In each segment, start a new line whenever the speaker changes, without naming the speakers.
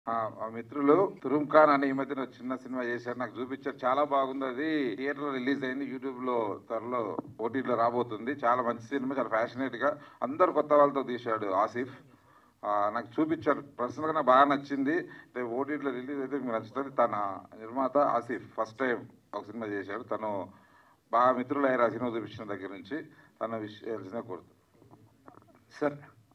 మా మిత్రులు తురుమ్ ఖాన్ అనే ఈ మధ్యన చిన్న సినిమా చేశారు, నాకు చూపించారు, చాలా బాగుంది. అది థియేటర్ లో రిలీజ్ అయింది, యూట్యూబ్ లో త్వరలో ఓటీటీలో రాబోతుంది. చాలా మంచి సినిమా, చాలా ఫ్యాషనేట్ గా అందరు కొత్త వాళ్ళతో తీశాడు ఆసిఫ్. నాకు చూపించారు, పర్సనల్ గా నాకు బాగా నచ్చింది. రేపు ఓటీటీలో రిలీజ్ అయితే మీకు నచ్చుతుంది. తన నిర్మాత ఆసిఫ్ ఫస్ట్ టైం ఒక సినిమా చేశాడు. తను బాగా మిత్రులు అయ్యారు ఆ సినిమా చూపించిన దగ్గర నుంచి. తన విషయం కోరుతుంది
సార్.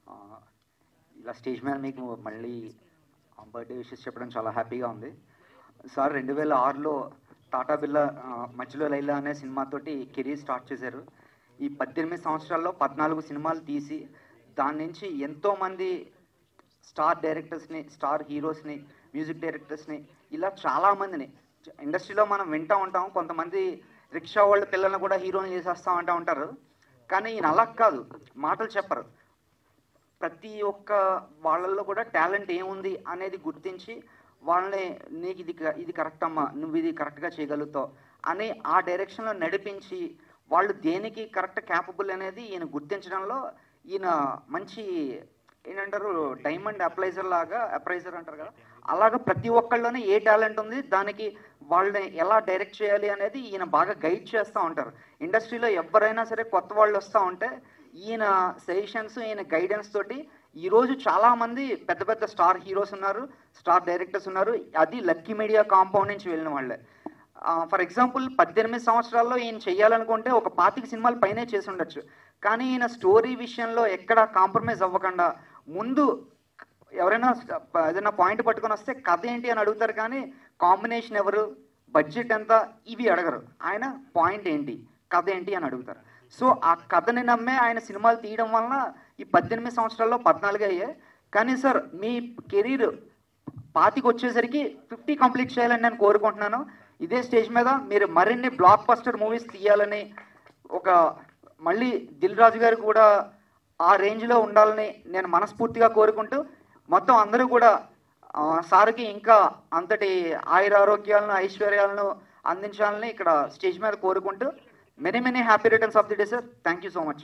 ఇలా స్టేజ్ మీద మీకు మళ్ళీ బర్త్డే విషెస్ చెప్పడం చాలా హ్యాపీగా ఉంది సార్. 2006లో టాటా బిర్లా మధ్యలో లైలా అనే సినిమాతోటి కెరీర్ స్టార్ట్ చేశారు. ఈ 18 సంవత్సరాల్లో 14 సినిమాలు తీసి దాని నుంచి ఎంతోమంది స్టార్ డైరెక్టర్స్ని, స్టార్ హీరోస్ని, మ్యూజిక్ డైరెక్టర్స్ని, ఇలా చాలామందిని ఇండస్ట్రీలో మనం వింటూ ఉంటాం. కొంతమంది రిక్షా వాళ్ళ పిల్లల్ని కూడా హీరోని చేసేస్తామంటూ ఉంటారు. కానీ ఈయన అలా కాదు, మాటలు చెప్పరు. ప్రతి ఒక్క వాళ్ళల్లో కూడా టాలెంట్ ఏముంది అనేది గుర్తించి వాళ్ళని నీకు ఇది కరెక్ట్ అమ్మా, నువ్వు ఇది కరెక్ట్గా చేయగలుగుతావు అని ఆ డైరెక్షన్లో నడిపించి వాళ్ళు దేనికి కరెక్ట్ క్యాపబుల్ అనేది ఈయన గుర్తించడంలో ఈయన మంచి ఏంటంటారు డైమండ్ అప్రైజర్ అంటారు కదా, అలాగా ప్రతి ఒక్కళ్ళలోనే ఏ టాలెంట్ ఉంది, దానికి వాళ్ళని ఎలా డైరెక్ట్ చేయాలి అనేది ఈయన బాగా గైడ్ చేస్తూ ఉంటారు. ఇండస్ట్రీలో ఎవరైనా సరే కొత్త వాళ్ళు వస్తూ ఉంటే ఈయన సజెషన్స్, ఈయన గైడెన్స్ తోటి ఈరోజు చాలామంది పెద్ద పెద్ద స్టార్ హీరోస్ ఉన్నారు, స్టార్ డైరెక్టర్స్ ఉన్నారు. అది లక్కీ మీడియా కాంపౌండ్ నుంచి వెళ్ళిన వాళ్ళే. ఫర్ ఎగ్జాంపుల్ 18 సంవత్సరాల్లో ఈయన చేయాలనుకుంటే ఒక 25 సినిమాలు పైనే చేసి ఉండొచ్చు. కానీ ఈయన స్టోరీ విషయంలో ఎక్కడ కాంప్రమైజ్ అవ్వకుండా ముందు ఎవరైనా ఏదైనా పాయింట్ పట్టుకొని వస్తే కథ ఏంటి అని అడుగుతారు, కానీ కాంబినేషన్ ఎవరు, బడ్జెట్ ఎంత, ఇవి అడగరు. ఆయన పాయింట్ ఏంటి, కథ ఏంటి అని అడుగుతారు. సో ఆ కథని నమ్మే ఆయన సినిమాలు తీయడం వలన ఈ 18 సంవత్సరాల్లో 14 అయ్యాయి. కానీ సార్ మీ కెరీర్ 25 వచ్చేసరికి 50 కంప్లీట్ చేయాలని నేను కోరుకుంటున్నాను. ఇదే స్టేజ్ మీద మీరు మరిన్ని బ్లాక్ బస్టర్ మూవీస్ తీయాలని, ఒక మళ్ళీ దిల్ రాజు గారు కూడా ఆ రేంజ్లో ఉండాలని నేను మనస్ఫూర్తిగా కోరుకుంటూ, మొత్తం అందరూ కూడా సార్కి ఇంకా అంతటి ఆయురారోగ్యాలను, ఐశ్వర్యాలను అందించాలని ఇక్కడ స్టేజ్ మీద కోరుకుంటూ, many happy returns of the day sir. Thank you so much.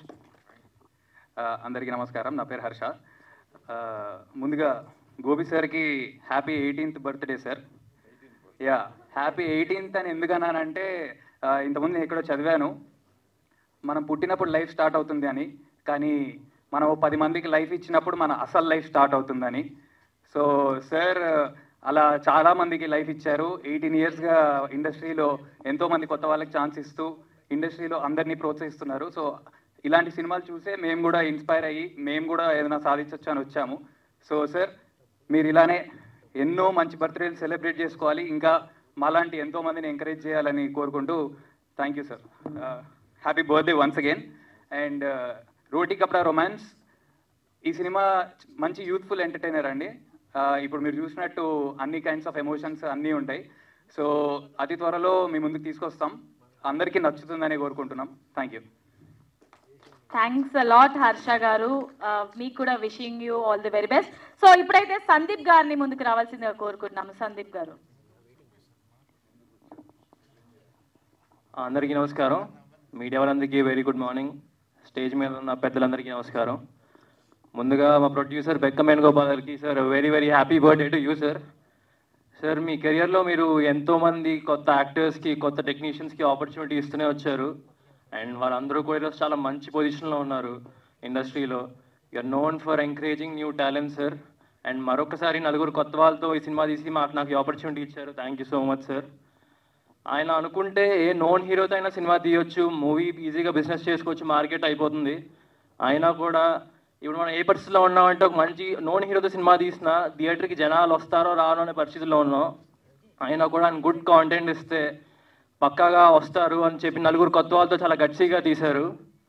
అందరికీ నమస్కారం, నా పేరు హర్ష. ముందుగా గోపి సార్కి happy 18th birthday sir. Yeah, happy 18th అని ఎందుకన్నానంటే ఇంతకుముందు నేను ఎక్కడో చదివాను, మనం పుట్టినప్పుడు లైఫ్ స్టార్ట్ అవుతుంది అని, కానీ మనం 10 మందికి లైఫ్ ఇచ్చినప్పుడు మన అసలు లైఫ్ స్టార్ట్ అవుతుందని. సో సార్ అలా చాలామందికి లైఫ్ ఇచ్చారు. 18 yearsగా ఇండస్ట్రీలో ఎంతోమంది కొత్త వాళ్ళకి ఛాన్స్ ఇస్తూ ఇండస్ట్రీలో అందరినీ ప్రోత్సహిస్తున్నారు. సో ఇలాంటి సినిమాలు చూసే మేము కూడా ఇన్స్పైర్ అయ్యి మేము కూడా ఏదైనా సాధించవచ్చు అని వచ్చాము. సో సార్ మీరు ఇలానే ఎన్నో మంచి బర్త్డేలు సెలబ్రేట్ చేసుకోవాలి, ఇంకా మాలాంటి ఎంతోమందిని ఎంకరేజ్ చేయాలని కోరుకుంటూ thank you sir. Happy birthday once again. And Roti Kapda romance ఈ సినిమా మంచి యూత్ఫుల్ ఎంటర్టైనర్ అండి. ఇప్పుడు మీరు చూసినట్టు అన్ని కైండ్స్ ఆఫ్ ఎమోషన్స్ అన్నీ ఉంటాయి. సో అతి త్వరలో మీ ముందుకు తీసుకొస్తాం, అందరికీ నచ్చుతుందని కోరుకుంటున్నాం. Thank you.
Thanks a lot Harsha గారు, మీకు కూడా wishing you all the very best. So ఇప్పుడైతే సందీప్ గారిని ముందుకు రావాల్సిందిగా కోరుకుంటున్నాము. సందీప్ గారు.
అందరికీ నమస్కారం, మీడియా వాళ్ళందరికీ వెరీ గుడ్ మార్నింగ్, స్టేజ్ మీద ఉన్న పెద్దలందరికీ నమస్కారం. ముందుగా మా ప్రొడ్యూసర్ బెక్కం వేణుగోపాల్ గారికి sir very happy birthday to you sir. Sir మీ కెరియర్లో మీరు ఎంతోమంది కొత్త యాక్టర్స్కి, కొత్త టెక్నీషియన్స్కి ఆపర్చునిటీ ఇస్తూనే వచ్చారు. అండ్ వాళ్ళందరూ కూడా ఈరోజు చాలా మంచి పొజిషన్లో ఉన్నారు ఇండస్ట్రీలో. You're known for encouraging new talent sir. And మరొకసారి నలుగురు కొత్త వాళ్ళతో ఈ సినిమా తీసి నాకు ఈ ఆపర్చునిటీ ఇచ్చారు. Thank you so much sir. ఆయన అనుకుంటే ఏ నోన్ హీరోతో అయినా సినిమా తీయొచ్చు, మూవీ ఈజీగా బిజినెస్ చేసుకోవచ్చు, మార్కెట్ అయిపోతుంది. అయినా కూడా ఇప్పుడు మనం ఏ పరిస్థితిలో ఉన్నామంటే ఒక మంచి నోన్ హీరోతో సినిమా తీసినా థియేటర్కి జనాలు వస్తారో రారో అనే పరిస్థితిలో ఉన్నాం. అయినా కూడా ఆయన గుడ్ కాంటెంట్ ఇస్తే పక్కాగా వస్తారు అని చెప్పి నలుగురు కొత్త వాళ్ళతో చాలా గట్సీగా తీశారు.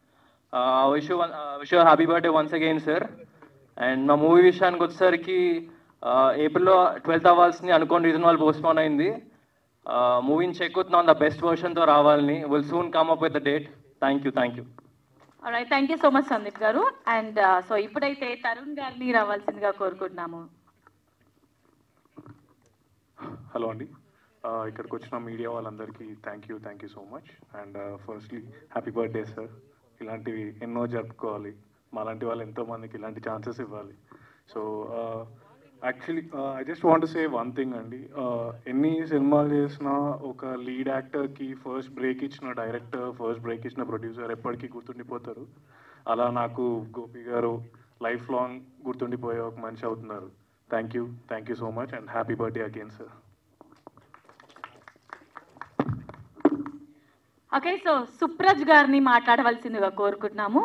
Wish happy birthday once again sir. And మా మూవీ విషయానికి వచ్చేసరికి ఏప్రిల్లో 12th అవ్వాల్సింది, అనుకోని రీజన్ వాళ్ళు పోస్ట్పోన్ అయింది. మూవీని చెక్ అవుతున్నాం ద బెస్ట్ వర్షన్తో రావాలని. Will soon come up with the date. Thank you.
Alright, thank you so much Sandeep గారు. అండ్ సో ఇప్పుడైతే తరుణ్ గారిని రావాల్సిందిగా కోరుకుంటున్నాము.
హలో అండి, ఇక్కడికి వచ్చిన మీడియా వాళ్ళందరికీ thank you so much. And firstly happy birthday sir. ఇలాంటివి ఎన్నో జరుపుకోవాలి, మాలాంటి వాళ్ళు ఎంతోమందికి ఇలాంటి ఛాన్సెస్ ఇవ్వాలి. So actually I just want say one thing అండి. ఎన్ని సినిమాలు చేసినా ఒక లీడ్ యాక్టర్కి ఫస్ట్ బ్రేక్ ఇచ్చిన డైరెక్టర్, ఫస్ట్ బ్రేక్ ఇచ్చిన ప్రొడ్యూసర్ ఎప్పటికీ గుర్తుండిపోతారు. అలా నాకు గోపి గారు లైఫ్ లాంగ్ గుర్తుండిపోయే ఒక మనిషి అవుతున్నారు. Thank you so much and happy birthday again sir.
Okay, so Supraj గారిని మాట్లాడవలసిందిగా కోరుకుంటున్నాము.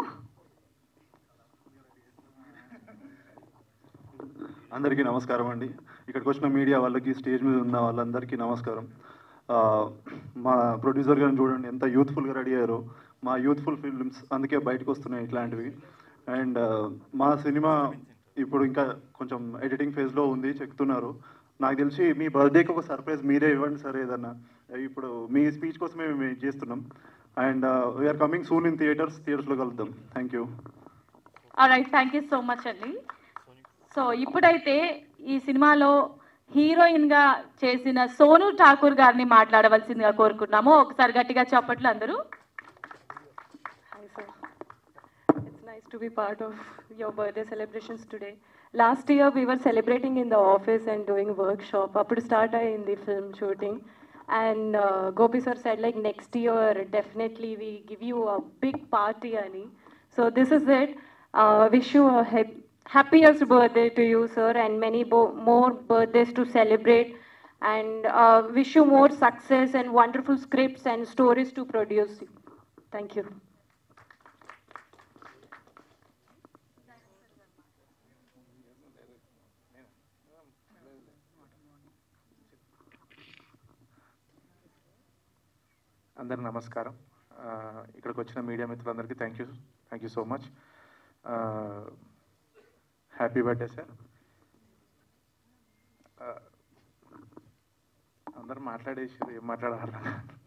అందరికీ నమస్కారం అండి. ఇక్కడికి వచ్చిన మీడియా వాళ్ళకి, స్టేజ్ మీద ఉన్న వాళ్ళందరికీ నమస్కారం. మా ప్రొడ్యూసర్ గారిని చూడండి ఎంత యూత్ఫుల్గా రెడీ అయ్యారో. మా యూత్ఫుల్ ఫిల్మ్స్ అందుకే బయటకు వస్తున్నాయి ఇట్లాంటివి. అండ్ మా సినిమా ఇప్పుడు ఇంకా కొంచెం ఎడిటింగ్ ఫేజ్లో ఉంది, చెప్తున్నారు. నాకు తెలిసి మీ బర్త్డేకి ఒక సర్ప్రైజ్ మీరే ఇవ్వండి సార్ ఏదన్నా. ఇప్పుడు మీ స్పీచ్ కోసమే మేము చేస్తున్నాం. And we're coming soon in థియేటర్స్లో కలుద్దాం. Thank you.
Alright, thank you so much అండి. సో ఇప్పుడైతే ఈ సినిమాలో హీరోయిన్గా చేసిన సోను ఠాకూర్ గారిని మాట్లాడవలసిందిగా కోరుకుంటున్నాము. ఒకసారి గట్టిగా చప్పట్లు అందరూ.
Hi sir, it's nice to be part of your birthday celebrations today. Last year we were celebrating in the office and doing workshop. Appudu start in the film shooting, and Gopi sir said like next year definitely we give you a big party ani. So this is it. Wish you a happiest birthday to you sir, and many more birthdays to celebrate, and wish you more success and wonderful scripts and stories to produce. Thank you.
అందరికి నమస్కారం. ఇక్కడికి వచ్చిన media మిత్రులందరికీ thank you so much. Happy birthday sir. అందరు మాట్లాడేసారు, ఏం మాట్లాడాలి.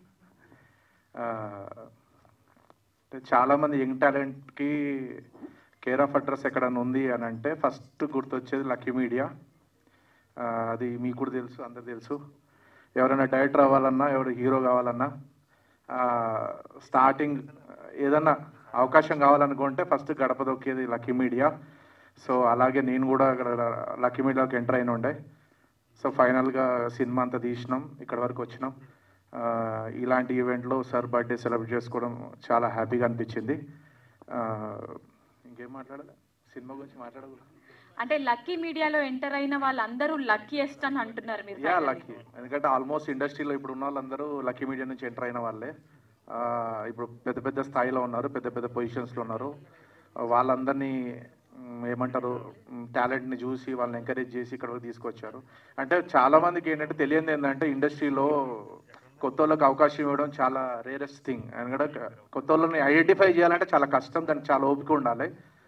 చాలామంది యంగ్ టాలెంట్కి కేర్ ఆఫ్ అడ్రస్ ఎక్కడన్నా ఉంది అని అంటే ఫస్ట్ గుర్తొచ్చేది లక్కీ మీడియా. అది మీకు కూడా తెలుసు, అందరు తెలుసు. ఎవరైనా డైరెక్టర్ అవ్వాలన్నా, ఎవరు హీరో కావాలన్నా, స్టార్టింగ్ ఏదన్నా అవకాశం కావాలనుకుంటే ఫస్ట్ గడప దొక్కేది లక్కీ మీడియా. సో అలాగే నేను కూడా అక్కడ లక్కీ మీడియాకి ఎంటర్ అయిన ఉండే. సో ఫైనల్గా సినిమా అంతా తీసినాం, ఇక్కడ వరకు వచ్చినాం. ఇలాంటి ఈవెంట్లో సార్ బర్త్డే సెలబ్రేట్ చేసుకోవడం చాలా హ్యాపీగా అనిపించింది. ఇంకేం మాట్లాడాలి, సినిమా గురించి మాట్లాడకూడదు.
అంటే లక్కీ మీడియాలో ఎంటర్ అయిన వాళ్ళందరూ లక్కీయెస్ట్ అని అంటున్నారు మీరు?
Yeah, lucky. ఎందుకంటే ఆల్మోస్ట్ ఇండస్ట్రీలో ఇప్పుడు ఉన్న వాళ్ళందరూ లక్కీ మీడియా నుంచి ఎంటర్ అయిన వాళ్ళే. ఇప్పుడు పెద్ద పెద్ద స్థాయిలో ఉన్నారు, పెద్ద పెద్ద పొజిషన్స్లో ఉన్నారు. వాళ్ళందరినీ ఏమంటారు, టాలెంట్ని చూసి వాళ్ళని ఎంకరేజ్ చేసి ఇక్కడ వరకు తీసుకొచ్చారు. అంటే చాలామందికి ఏంటంటే తెలియదు ఏంటంటే ఇండస్ట్రీలో కొత్త వాళ్ళకి అవకాశం ఇవ్వడం చాలా రేరెస్ట్ థింగ్. ఎందుకంటే కొత్త వాళ్ళని ఐడెంటిఫై చేయాలంటే చాలా కష్టం, దానికి చాలా ఓపిక ఉండాలి.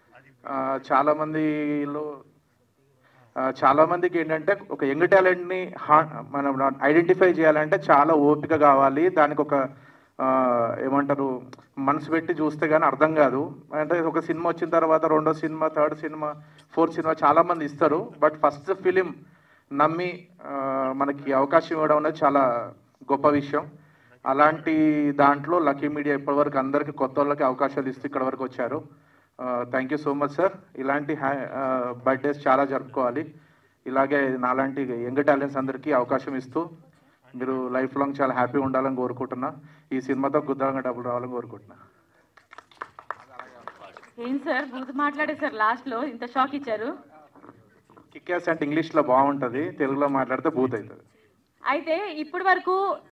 చాలామందికి ఏంటంటే ఒక యంగ్ టాలెంట్ని మనం ఐడెంటిఫై చేయాలంటే చాలా ఓపిక కావాలి. దానికి ఒక ఏమంటారు, మనసు పెట్టి చూస్తే కానీ అర్థం కాదు. అంటే ఒక సినిమా వచ్చిన తర్వాత రెండో సినిమా, థర్డ్ సినిమా, ఫోర్త్ సినిమా చాలామంది ఇస్తారు. బట్ ఫస్ట్ ఫిలిం నమ్మి మనకి అవకాశం ఇవ్వడం అనేది చాలా గొప్ప విషయం. అలాంటి దాంట్లో లక్కీ మీడియా ఇప్పటివరకు అందరికీ కొత్త వాళ్ళకి అవకాశాలు ఇస్తూ ఇక్కడ వరకు వచ్చారు. Thank you so much sir. ఇలాంటి బర్త్డేస్ చాలా జరుపుకోవాలి. ఇలాగే నాలాంటి యంగ్ టాలెంట్స్ అందరికీ అవకాశం ఇస్తూ మీరు లైఫ్ లాంగ్ చాలా హ్యాపీగా ఉండాలని కోరుకుంటున్నా. ఈ సినిమాతో గుద్దంగా డబ్బులు రావాలని కోరుకుంటున్నా.
ఏం సార్ బూత్ మాట్లాడేసారు లాస్ట్లో, ఇంత షాక్ ఇచ్చారు?
కిక్యాస్ అంటే ఇంగ్లీష్లో బాగుంటుంది, తెలుగులో మాట్లాడితే బూత్ అవుతుంది.
అయితే ఇప్పటి వరకు